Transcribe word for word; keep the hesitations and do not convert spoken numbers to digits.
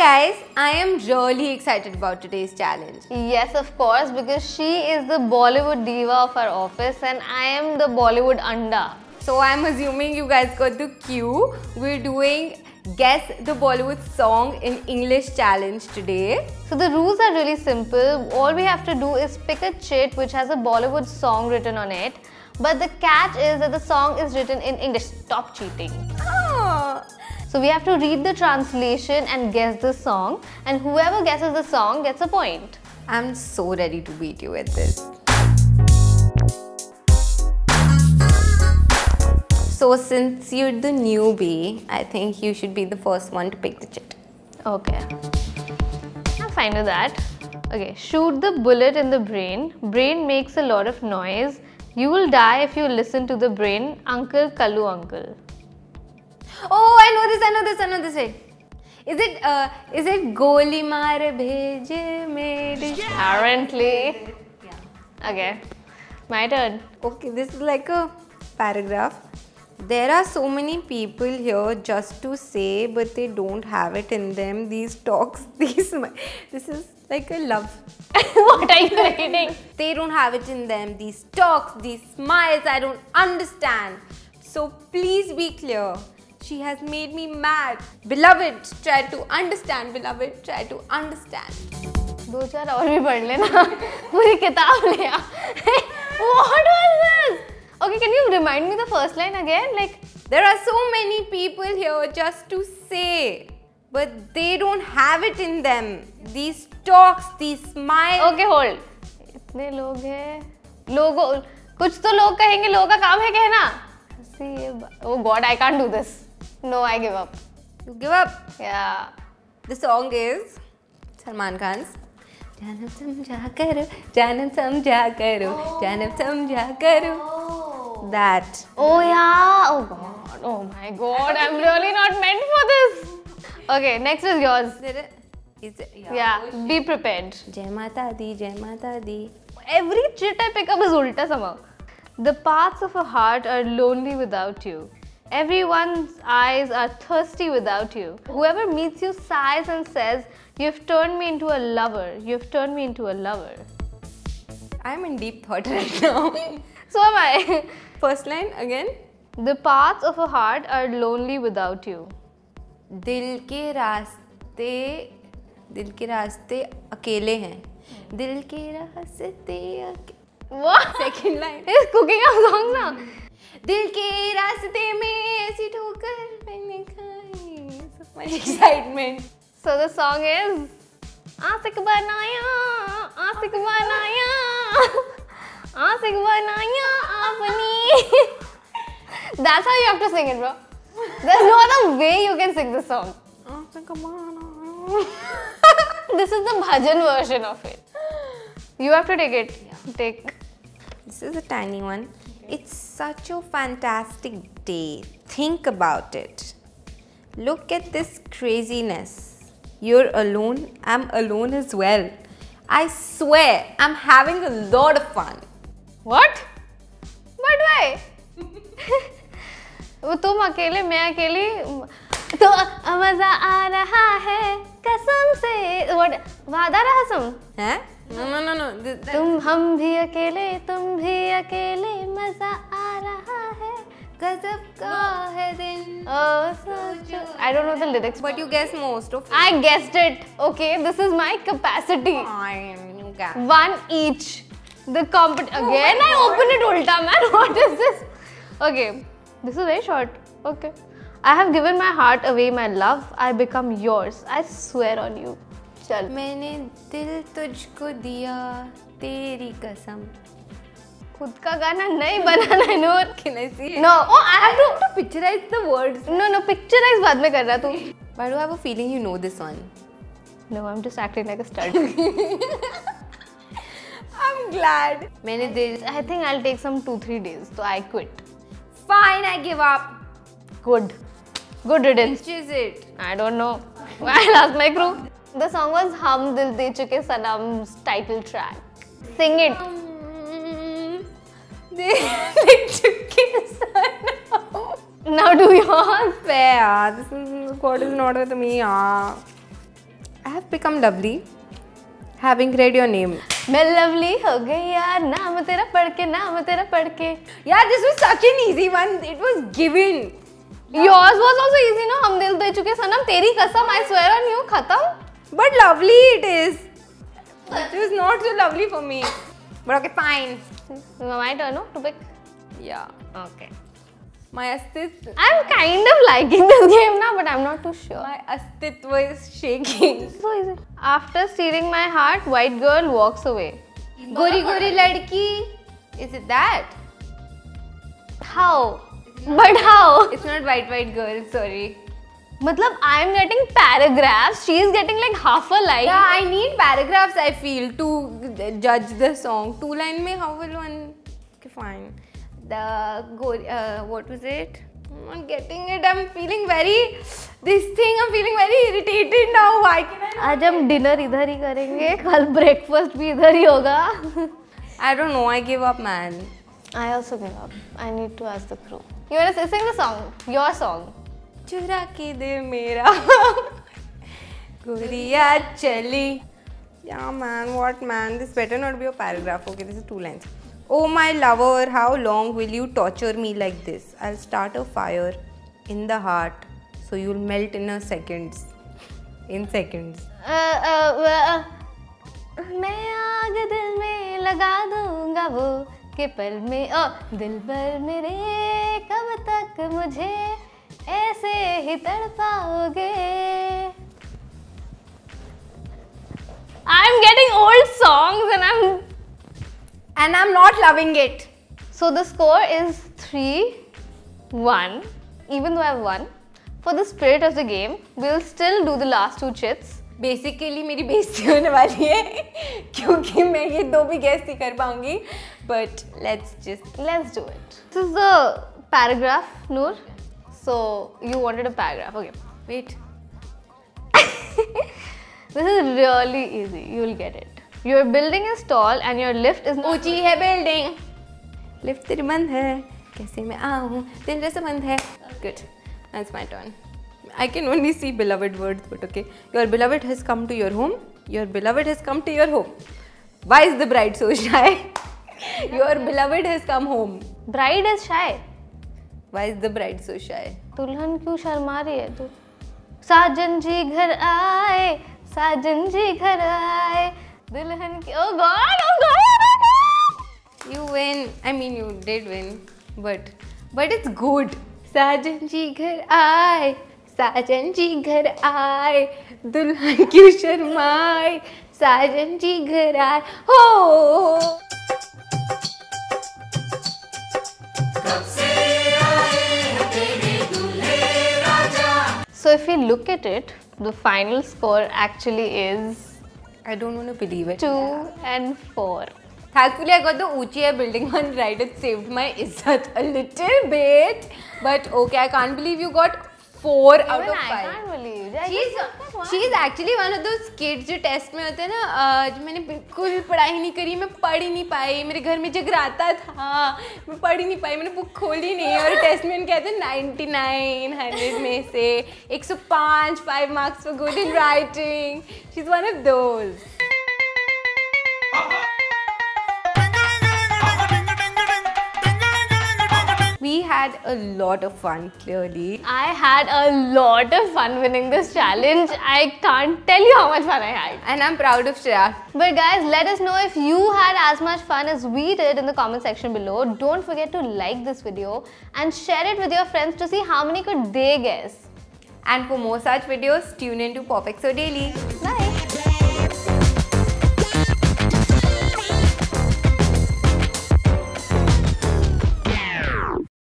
guys, I am really excited about today's challenge. Yes, of course, because she is the Bollywood diva of our office and I am the Bollywood anda. So I'm assuming you guys got the cue. We're doing Guess the Bollywood Song in English challenge today. So the rules are really simple. All we have to do is pick a chit which has a Bollywood song written on it. But the catch is that the song is written in English. Stop cheating. Oh. So we have to read the translation and guess the song, and whoever guesses the song gets a point. I'm so ready to beat you at this. So since you're the newbie, I think you should be the first one to pick the chit. Okay. I'm fine with that. Okay. Shoot the bullet in the brain. Brain makes a lot of noise. You will die if you listen to the brain. Uncle Kallu Uncle. Oh, I know this, I know this, I know this. Wait. Is it, uh, is it Goli Mare Bheje Mere? Apparently. Yeah. Okay. My turn. Okay, this is like a paragraph. There are so many people here just to say, but they don't have it in them. These talks, these... This is like a love. What are you reading? They don't have it in them. These talks, these smiles, I don't understand. So please be clear. She has made me mad. Beloved, try to understand. Beloved, try to understand. दो चार और भी पढ़ लेना. पूरी किताब ले आ. What was this? Okay, can you remind me the first line again? Like, there are so many people here just to say, but they don't have it in them. These talks, these smiles. Okay, hold. इतने लोग हैं. लोगों, कुछ तो लोग कहेंगे. लोगों का काम है कहना. See, oh God, I can't do this. No, I give up. You give up? Yeah. The song is Salman Khan's Janam Samjha Karo, Janam Samjha Karo, Janam Samjha Karo. That. Oh yeah. Oh God. Oh my God. I'm really not meant for this. Okay, next is yours. Is it? Yeah. Yeah. Be prepared. Jai Mata Di, Jai Mata Di. Every chit I pick up is ulta somehow. The paths of a heart are lonely without you. Everyone's eyes are thirsty without you. Whoever meets you sighs and says, "You've turned me into a lover. You've turned me into a lover." I'm in deep thought right now. So am I. First line again. The paths of a heart are lonely without you. दिल के रास्ते दिल के रास्ते अकेले हैं. दिल के रास्ते अकेले. What? Second line. He's cooking a song now. दिल के रास्ते में ऐसी ठोकर मैंने खाई. So much excitement. So the song is आशिक बनाया, आशिक बनाया, आशिक बनाया अपनी. That's how you have to sing it, bro. There's no other way you can sing this song. This is the bhajan version of it. You have to take it. Yeah. Take. This is a tiny one. It's such a fantastic day. Think about it. Look at this craziness. You're alone. I'm alone as well. I swear, I'm having a lot of fun. What? But why? वो तुम अकेले मैं अकेली तो मजा आ रहा है कसम से. What? वादा रहा तुम? हैं? No, no, no, no. This, that... तुम हम भी अकेले तुम भी अकेले मजा आ रहा है गजब का है दिन. Oh, so I don't know the lyrics. But you guess most of it. I guessed it. Okay, this is my capacity. I you guess. One each. The compet again oh I open it ulta man. What is this? Okay, this is very short. Okay. I have given my heart away, my love. I become yours. I swear on you. चल. मैंने दिल तुझको दिया तेरी कसम. खुद का गाना नहीं बनाना है नूर. Can I see it? No. Oh, I have to, to picturize the words. No, no. Picturize बाद में कर रहा तू. Why do I have a feeling you know this one? No, I'm just acting like a stud. I'm glad. मैंने दिल. I think I'll take some two three days. So I quit. Fine, I give up. Good. Good riddance. Which is it? I don't know. I'll ask my crew. The song was Hum Dil De Chuke Sanam's title track. Sing it. Um, Dil Chuke Sanam. Now do yours. Fair. This is, God is not with me. Yeah. I have become lovely having read your name. मैं lovely हो गई यार नाम तेरा पढ़ के नाम तेरा पढ़ के. Yeah, this was such an easy one. It was given. Yours was also easy ना. हम दिल दे चुके सनम तेरी कसम. I swear on you. खत्म. But lovely it is. It was not so lovely for me. But okay, fine. My turn, no? To pick. Yeah. Okay. My astitva. I'm kind of liking this game now, but I'm not too sure. My astitva is shaking. So easy. After stealing my heart, white girl walks away. Gori gori ladki. Is it that? How? But how? It's not white white girl. Sorry. Matlab, I'm getting paragraphs. She's getting like half a line. Yeah, I need paragraphs. I feel to judge the song. Two line mein how will one? Okay, fine. The gori. Uh, what was it? I'm not getting it. I'm feeling very. This thing. I'm feeling very irritated now. Why can I? आज हम dinner इधर ही करेंगे. कल breakfast भी इधर ही होगा. I don't know. I give up, man. I also give up. I need to ask the crew. You want to sing the song? Your song. चुरा के दिल मेरा गोरिया चली. Yeah, man. What, man? This better not be a paragraph. Okay, this is two lines. Oh my lover, how long will you torture me like this? I'll start a fire in the heart, so you'll melt in a seconds. In seconds. Uh, uh, uh, मैं आग दिल में लगा दूंगा वो के पल में ओ दिल भर मेरे कब तक मुझे ऐसे ही तड़पाओगे. I'm getting old songs and I'm And I'm not loving it. So the score is three one. Even though I've won, for the spirit of the game, we'll still do the last two chits. Basically, मेरी बेइज्जती होने वाली है क्योंकि मैं ये दो भी guess नहीं कर पाऊंगी. But let's just let's do it. This is the paragraph, Noor. So you wanted a paragraph, okay? Wait. This is really easy. You'll get it. Your building is tall and your lift is not. ऊंची है building. Lift तेरी बंद है. कैसे मैं आऊँ? दिल जैसे बंद है. Good. That's my turn. I can only see beloved words, but okay. Your beloved has come to your home. Your beloved has come to your home. Why is the bride so shy? Your beloved has come home. Bride is shy. Why is the bride so shy? दुल्हन क्यों शर्मा रही है तू? साजन जी घर आए, साजन जी घर आए, दुल्हन की. Oh God! Oh God! You win. I mean, you did win, but but it's good. साजन जी घर आए, साजन जी घर आए, दुल्हन क्यों शर्माए, साजन जी घर आए. हो. So if we look at it, the final score actually is I don't want to believe it. two and four. Thankfully, I got the Uchiya building one right. It saved my izzat a little bit. But okay, I can't believe you got four Even out of I five. can't believe. She's, she's actually one of those kids जो test में होते हैं ना, जो मैंने बिल्कुल पढ़ाई नहीं करी, मैं पढ़ ही नहीं पाई, मेरे घर में जगराता था, मैं पढ़ ही नहीं पाई, मैंने बुक खोली नहीं और टेस्ट में कहते हैं ninety-nine hundred में से one oh five five marks for good in writing. She's one of those. We had a lot of fun, clearly. I had a lot of fun winning this challenge. I can't tell you how much fun I had. And I'm proud of Shreya. But guys, let us know if you had as much fun as we did in the comment section below. Don't forget to like this video and share it with your friends to see how many could they guess. And for more such videos, tune in to POPxo Daily. Bye.